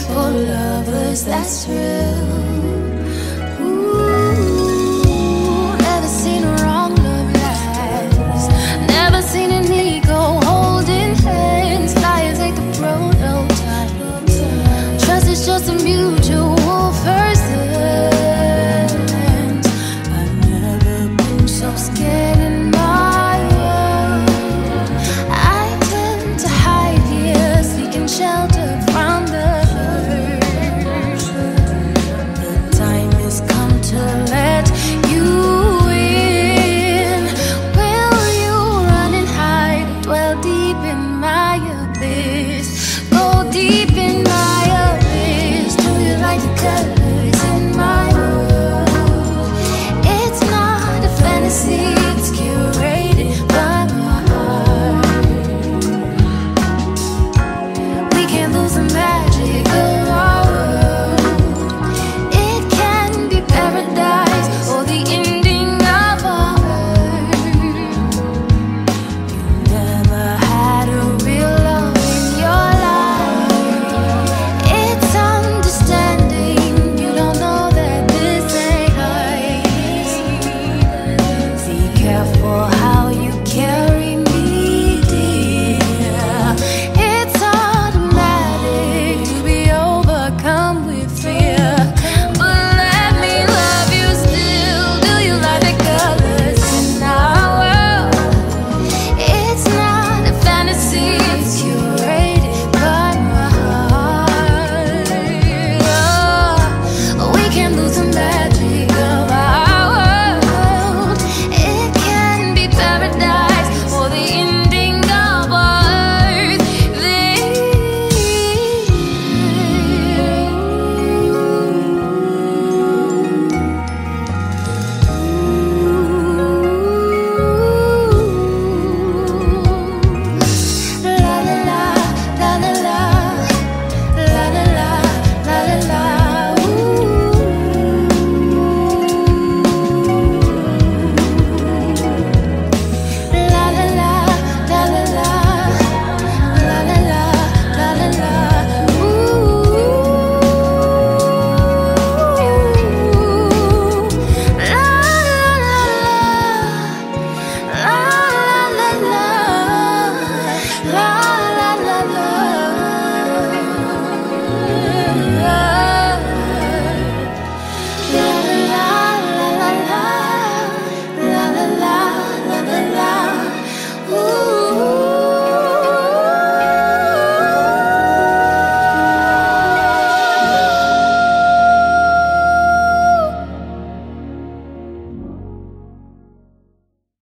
for lovers, that's real. Never seen a wrong love last. Never seen an ego holding hands. Liars ain't the prototype. Trust is just a mutual first hand. I've never been so scared in my world. I tend to hide here, seeking shelter from the hurt. The time has come to let you in. Will you run and hide, dwell deep in my abyss? Go deep in my abyss. Do you like the colors in my world? It's not a fantasy, it's curated by my heart. We can't lose the magic of our world. It can be paradise or the ending of our earth. You never had a real love in your life. It's understanding. You don't know that this ain't right. Be careful how you carry me, dear. It's automatic to be overcome with fear. But let me love you still. Do you like the colors in our world? It's not a fantasy, it's curated by my heart. Oh, we can't lose the magic of our world. It can be paradise or the ending of earth. La la la, la la la, la la la, la la la. La la la, la la la, la la la, la la la. La la la la la.